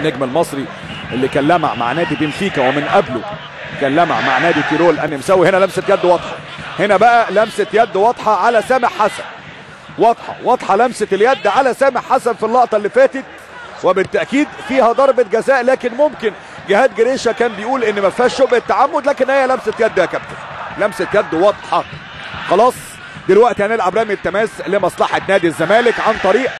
النجم المصري اللي كان لمع مع نادي بنفيكا ومن قبله كان لمع مع نادي تيرول النمساوي. هنا لمسه يد واضحه، هنا بقى لمسه يد واضحه على سامح حسن، واضحه لمسه اليد على سامح حسن في اللقطه اللي فاتت، وبالتاكيد فيها ضربه جزاء، لكن ممكن جهاد جريشه كان بيقول ان ما فيهاش شبهه تعمد، لكن هي لمسه يد يا كابتن، لمسه يد واضحه. خلاص دلوقتي هنلعب رمي التماس لمصلحه نادي الزمالك عن طريق